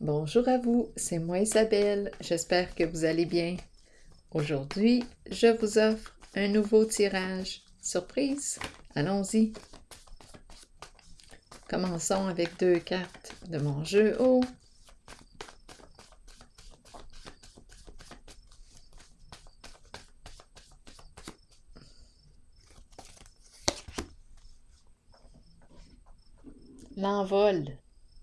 Bonjour à vous, c'est moi Isabelle, j'espère que vous allez bien. Aujourd'hui, je vous offre un nouveau tirage. Surprise! Allons-y! Commençons avec 2 cartes de mon jeu haut. L'envol.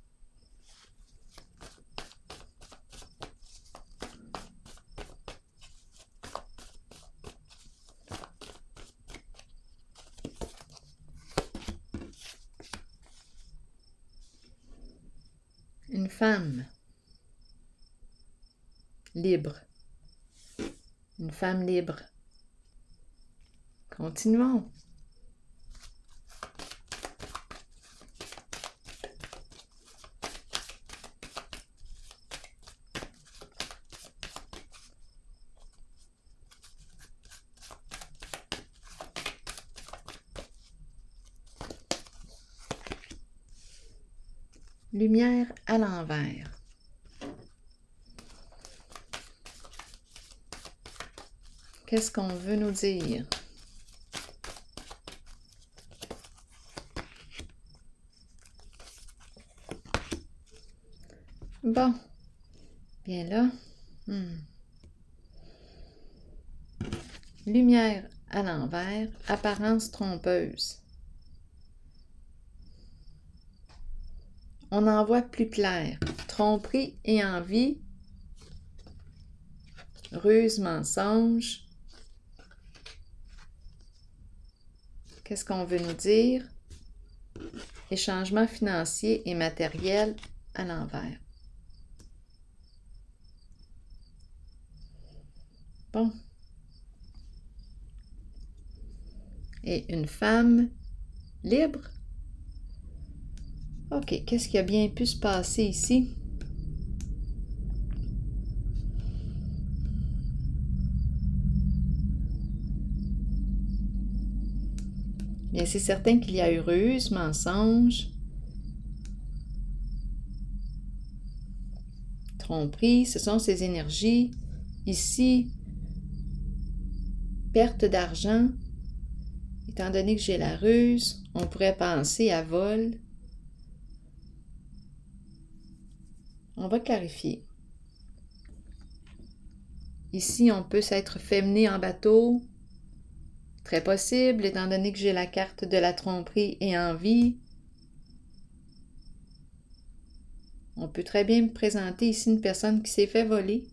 Une femme. Libre. Une femme libre. Continuons. Lumière à l'envers. Qu'est-ce qu'on veut nous dire? Bon, bien là. Lumière à l'envers, apparence trompeuse. On en voit plus clair. Tromperie et envie. Ruse, mensonge. Qu'est-ce qu'on veut nous dire? Et changements financiers et matériels à l'envers. Bon. Et une femme libre. OK, qu'est-ce qui a bien pu se passer ici? Bien, c'est certain qu'il y a eu ruse, mensonge, tromperie, ce sont ces énergies. Ici, perte d'argent. Étant donné que j'ai la ruse, on pourrait penser à vol. On va clarifier. Ici, on peut s'être fait mener en bateau. Très possible, étant donné que j'ai la carte de la tromperie et envie. On peut très bien me présenter ici une personne qui s'est fait voler.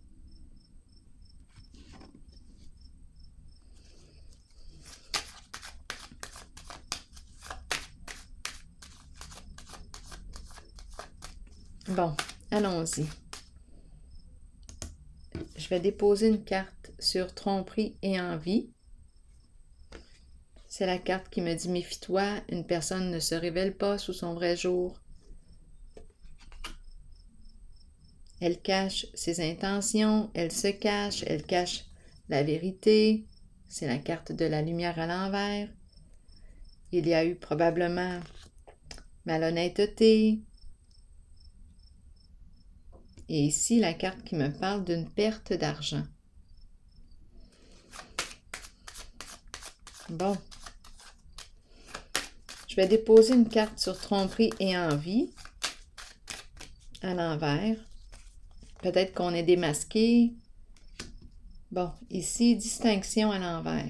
Bon, allons-y. Je vais déposer une carte sur tromperie et envie. C'est la carte qui me dit « Méfie-toi, une personne ne se révèle pas sous son vrai jour. Elle cache ses intentions, elle se cache, elle cache la vérité. » C'est la carte de la lumière à l'envers. Il y a eu probablement malhonnêteté. Et ici, la carte qui me parle d'une perte d'argent. Bon. Je vais déposer une carte sur tromperie et envie à l'envers. Peut-être qu'on est démasqué. Bon, ici, distinction à l'envers.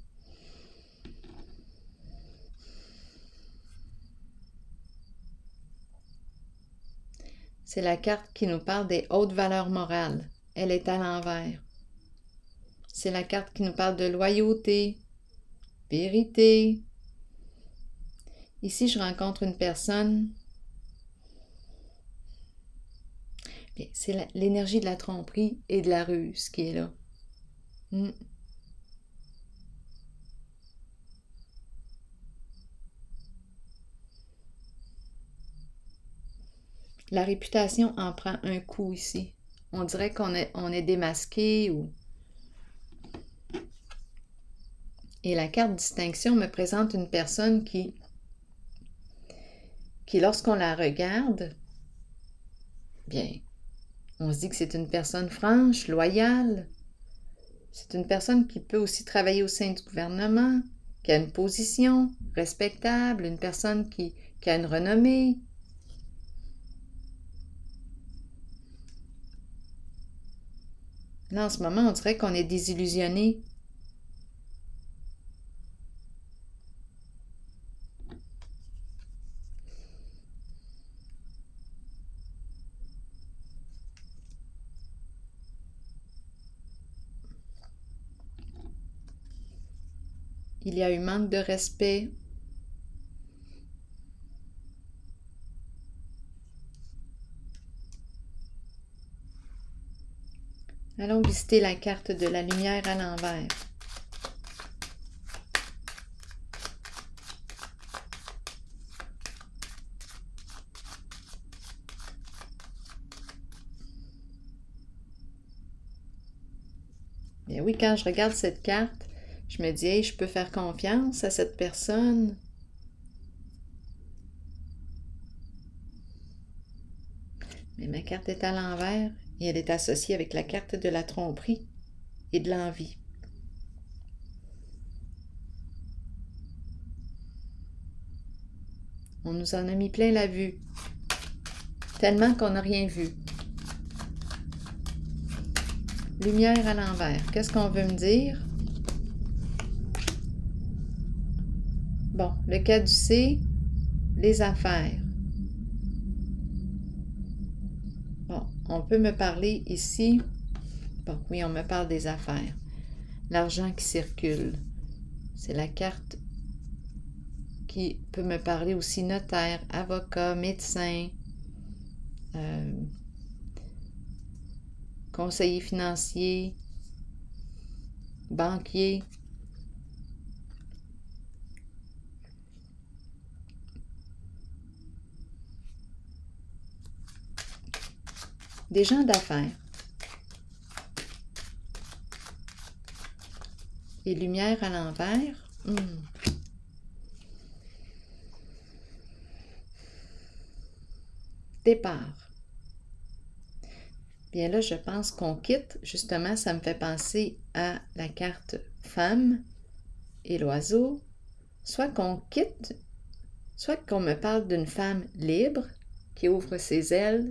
C'est la carte qui nous parle des hautes valeurs morales. Elle est à l'envers. C'est la carte qui nous parle de loyauté, vérité. Ici, je rencontre une personne. C'est l'énergie de la tromperie et de la ruse qui est là. La réputation en prend un coup ici. On dirait qu'on est démasqué ou... Et la carte distinction me présente une personne qui lorsqu'on la regarde, bien, On se dit que c'est une personne franche, loyale. C'est une personne qui peut aussi travailler au sein du gouvernement, qui a une position respectable, une personne qui a une renommée. Là, en ce moment, on dirait qu'on est désillusionné. Il y a eu manque de respect. Allons visiter la carte de la lumière à l'envers. Bien oui, quand je regarde cette carte, je me dis, hey, je peux faire confiance à cette personne. Mais ma carte est à l'envers et elle est associée avec la carte de la tromperie et de l'envie. On nous en a mis plein la vue, tellement qu'on n'a rien vu. Lumière à l'envers, qu'est-ce qu'on veut me dire? Bon, le caducée, les affaires. Bon, on peut me parler ici. Bon, oui, on me parle des affaires. L'argent qui circule. C'est la carte qui peut me parler aussi notaire, avocat, médecin, conseiller financier, banquier. Des gens d'affaires. Et lumière à l'envers. Départ. Bien là, je pense qu'on quitte. Justement, ça me fait penser à la carte femme et l'oiseau. Soit qu'on quitte, soit qu'on me parle d'une femme libre qui ouvre ses ailes,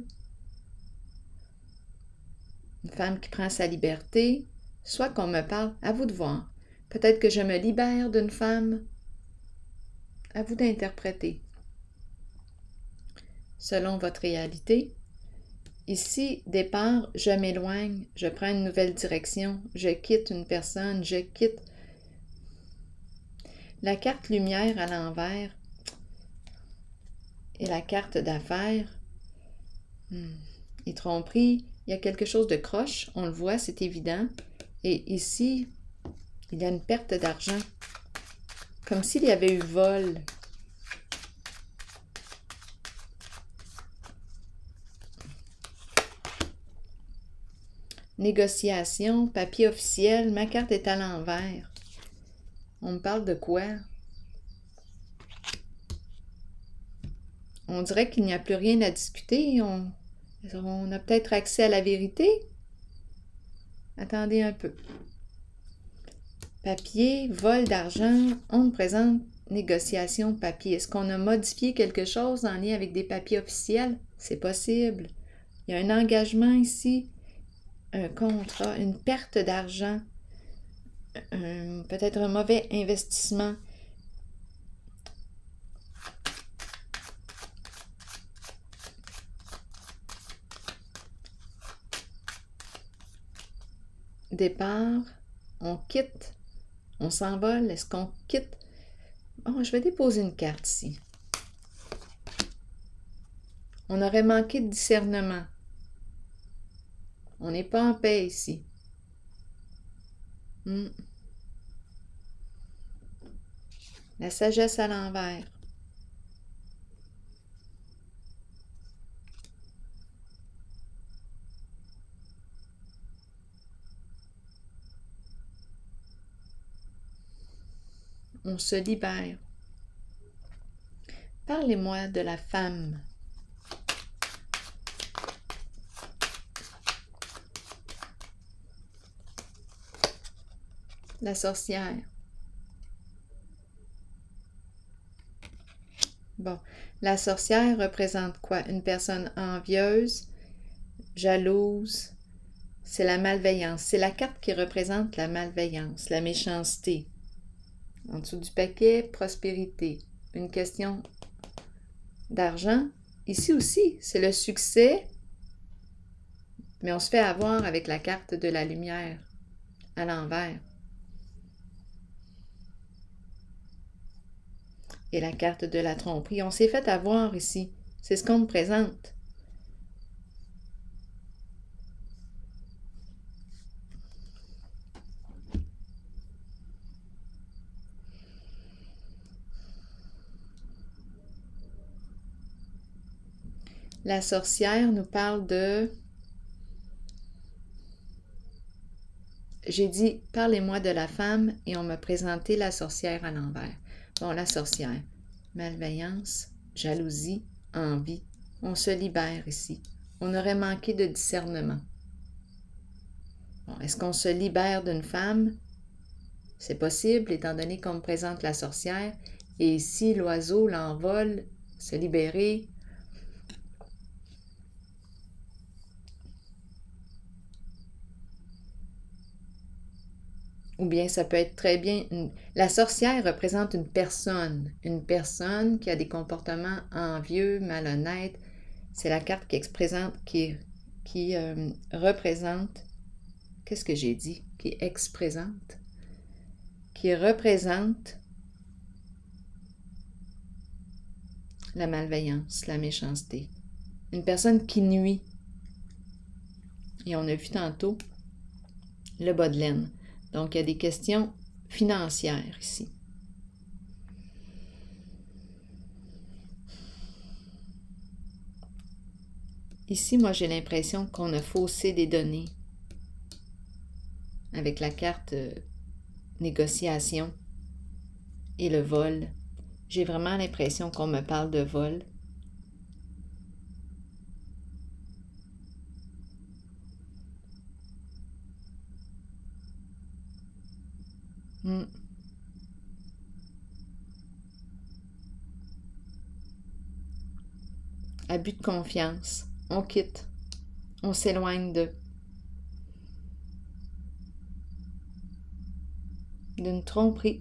une femme qui prend sa liberté, soit qu'on me parle, à vous de voir. Peut-être que je me libère d'une femme. À vous d'interpréter. Selon votre réalité. Ici, départ, je m'éloigne, je prends une nouvelle direction, je quitte une personne, je quitte. La carte lumière à l'envers et la carte d'affaires. Et tromperie, il y a quelque chose de croche, on le voit, c'est évident. Et ici, il y a une perte d'argent, comme s'il y avait eu vol. Négociation, papier officiel, ma carte est à l'envers. On me parle de quoi? On dirait qu'il n'y a plus rien à discuter. On a peut-être accès à la vérité? Attendez un peu. Papier, vol d'argent, on me présente négociation, papier. Est-ce qu'on a modifié quelque chose en lien avec des papiers officiels? C'est possible. Il y a un engagement ici. Un contrat, une perte d'argent, peut-être un mauvais investissement. Départ, on quitte, on s'envole, est-ce qu'on quitte? Bon, je vais déposer une carte ici. On aurait manqué de discernement. On n'est pas en paix ici. La sagesse à l'envers. On se libère. Parlez-moi de la femme. La sorcière. Bon, la sorcière représente quoi? Une personne envieuse, jalouse. C'est la malveillance. C'est la carte qui représente la malveillance, la méchanceté. En dessous du paquet, prospérité. Une question d'argent. Ici aussi, c'est le succès, mais on se fait avoir avec la carte de la lumière à l'envers. Et la carte de la tromperie. On s'est fait avoir ici. C'est ce qu'on me présente. La sorcière nous parle de... J'ai dit, parlez-moi de la femme, et on m'a présenté la sorcière à l'envers. Bon, la sorcière. Malveillance, jalousie, envie. On se libère ici. On aurait manqué de discernement. Bon, est-ce qu'on se libère d'une femme? C'est possible, étant donné qu'on me présente la sorcière. Et ici, l'oiseau, l'envol, se libérer. Ou bien ça peut être très bien... La sorcière représente une personne qui a des comportements envieux, malhonnêtes. C'est la carte qui représente... Qu'est-ce que j'ai dit? Qui représente la malveillance, la méchanceté. Une personne qui nuit. Et on a vu tantôt le bas de laine. Donc, il y a des questions financières ici. Ici, moi, j'ai l'impression qu'on a faussé des données avec la carte négociation et le vol. J'ai vraiment l'impression qu'on me parle de vol. Abus de confiance. On quitte. On s'éloigne d'une tromperie.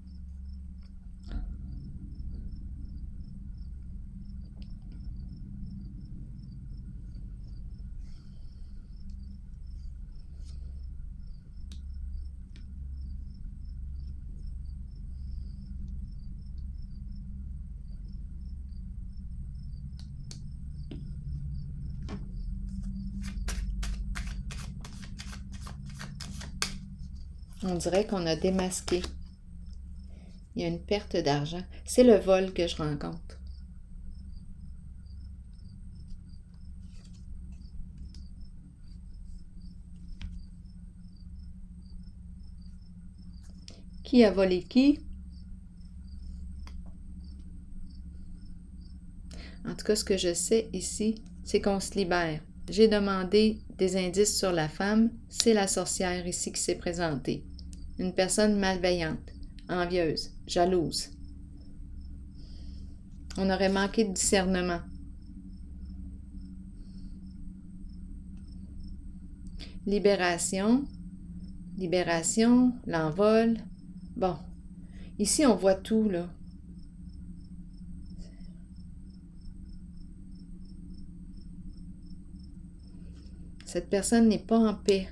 On dirait qu'on a démasqué. Il y a une perte d'argent. C'est le vol que je rencontre. Qui a volé qui? En tout cas, ce que je sais ici, c'est qu'on se libère. J'ai demandé des indices sur la femme. C'est la sorcière ici qui s'est présentée. Une personne malveillante, envieuse, jalouse. On aurait manqué de discernement. Libération, l'envol. Bon, ici on voit tout, là. Cette personne n'est pas en paix.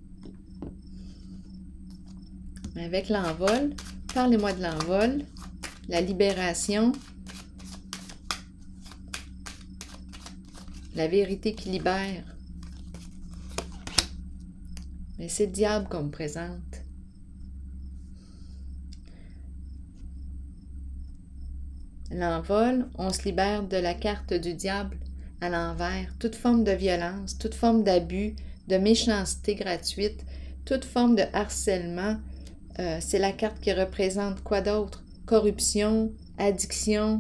Mais avec l'envol, parlez-moi de l'envol, la libération, la vérité qui libère. Mais c'est le diable qu'on me présente. L'envol, on se libère de la carte du diable à l'envers. Toute forme de violence, toute forme d'abus, de méchanceté gratuite, toute forme de harcèlement. C'est la carte qui représente quoi d'autre? Corruption, addiction,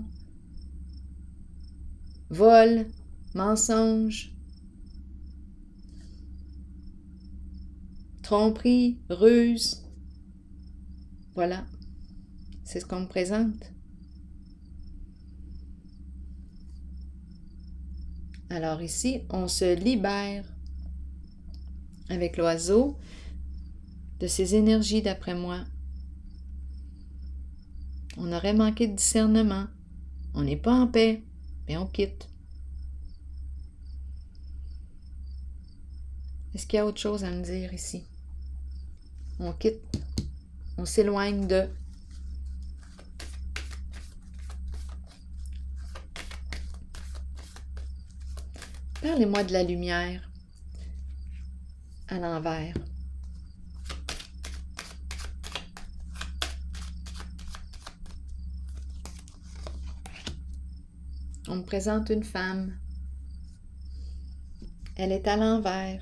vol, mensonge, tromperie, ruse. Voilà, c'est ce qu'on me présente. Alors ici, on se libère avec l'oiseau de ces énergies d'après moi. On aurait manqué de discernement. On n'est pas en paix, mais on quitte. Est-ce qu'il y a autre chose à me dire ici? On quitte, on s'éloigne de... Parlez-moi de la lumière à l'envers. On me présente une femme. Elle est à l'envers.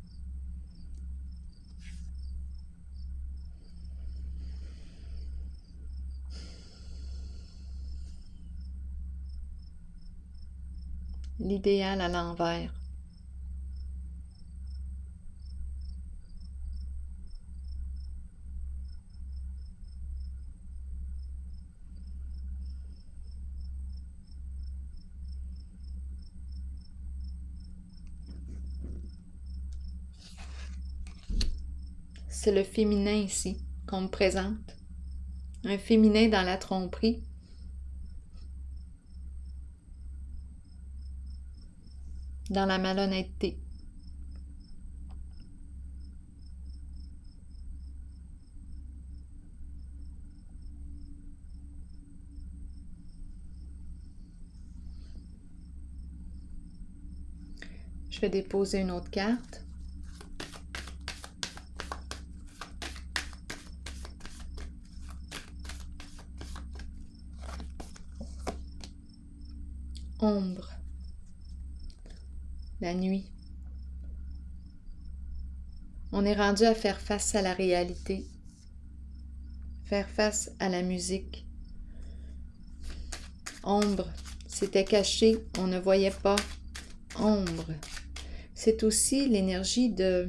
L'idéal à l'envers. C'est le féminin ici qu'on me présente. Un féminin dans la tromperie. Dans la malhonnêteté. Je vais déposer une autre carte. Ombre. La nuit. On est rendu à faire face à la réalité, faire face à la musique. Ombre, c'était caché, on ne voyait pas. Ombre, c'est aussi l'énergie de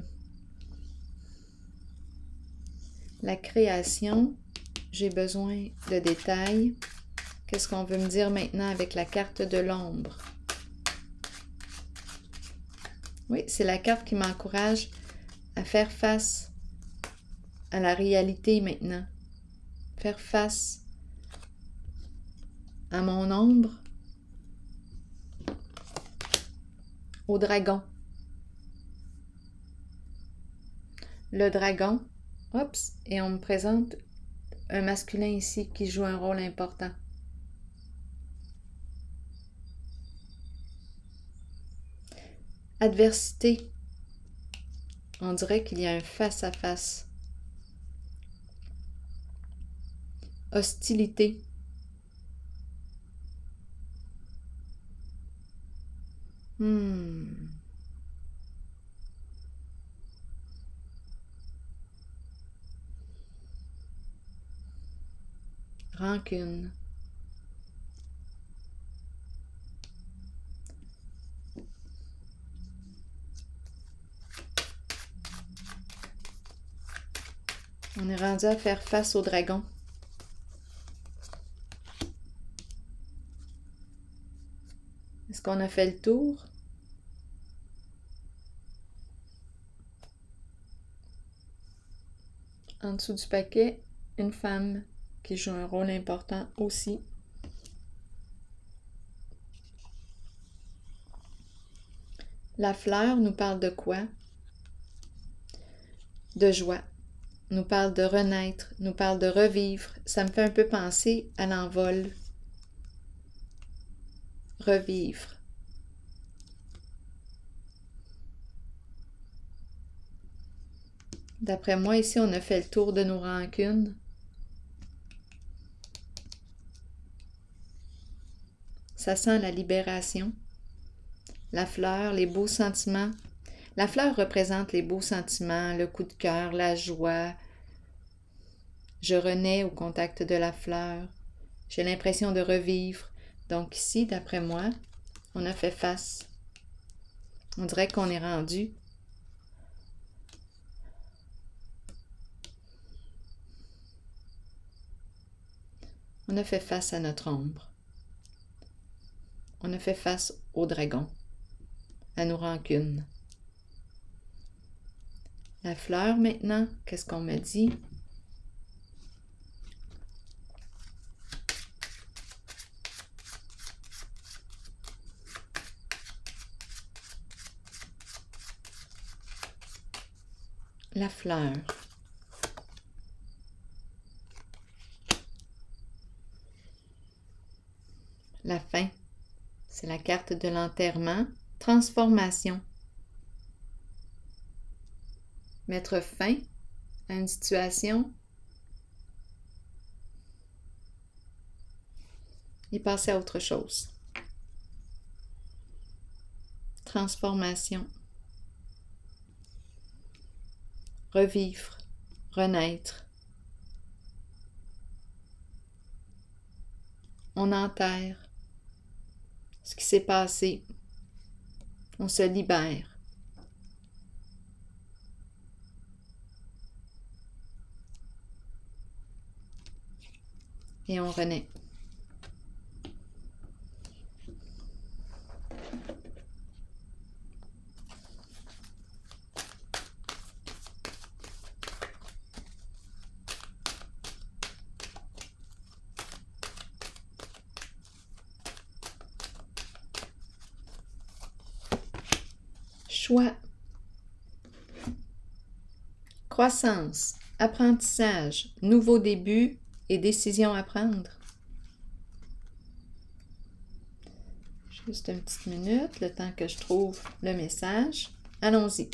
la création. J'ai besoin de détails. Qu'est-ce qu'on veut me dire maintenant avec la carte de l'ombre? Oui, c'est la carte qui m'encourage à faire face à la réalité maintenant. Faire face à mon ombre, au dragon. Le dragon, oups, et on me présente un masculin ici qui joue un rôle important. Adversité. On dirait qu'il y a un face-à-face. Hostilité. Rancune. On est rendu à faire face au dragon. Est-ce qu'on a fait le tour? En dessous du paquet, une femme qui joue un rôle important aussi. La fleur nous parle de quoi? De joie. Nous parle de renaître, nous parle de revivre. Ça me fait un peu penser à l'envol. Revivre. D'après moi, ici, on a fait le tour de nos rancunes. Ça sent la libération. La fleur, les beaux sentiments. La fleur représente les beaux sentiments, le coup de cœur, la joie. Je renais au contact de la fleur. J'ai l'impression de revivre. Donc ici, d'après moi, on a fait face. On dirait qu'on est rendu On a fait face à notre ombre. On a fait face au dragon, à nos rancunes. La fleur maintenant, qu'est-ce qu'on me dit? La fleur. La fin. C'est la carte de l'enterrement. Transformation. Mettre fin à une situation et passer à autre chose. Transformation. Revivre, renaître. On enterre ce qui s'est passé. On se libère. Et on renaît. Choix. Croissance, apprentissage, nouveau début et décision à prendre. Juste une petite minute, le temps que je trouve le message. Allons-y.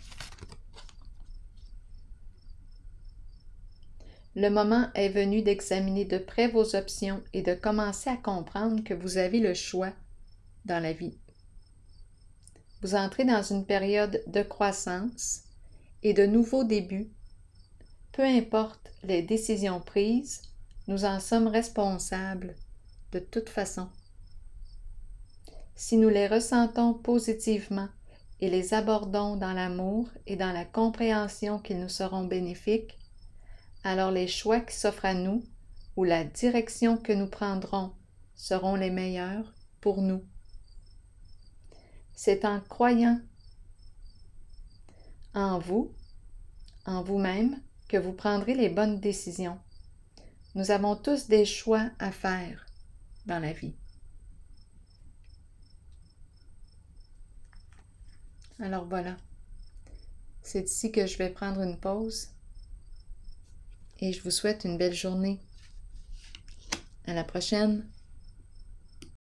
Le moment est venu d'examiner de près vos options et de commencer à comprendre que vous avez le choix dans la vie. Vous entrez dans une période de croissance et de nouveaux débuts. Peu importe les décisions prises, nous en sommes responsables de toute façon. Si nous les ressentons positivement et les abordons dans l'amour et dans la compréhension qu'ils nous seront bénéfiques, alors les choix qui s'offrent à nous ou la direction que nous prendrons seront les meilleurs pour nous. C'est en croyant en vous-même, que vous prendrez les bonnes décisions. Nous avons tous des choix à faire dans la vie. Alors voilà, c'est ici que je vais prendre une pause et je vous souhaite une belle journée. À la prochaine!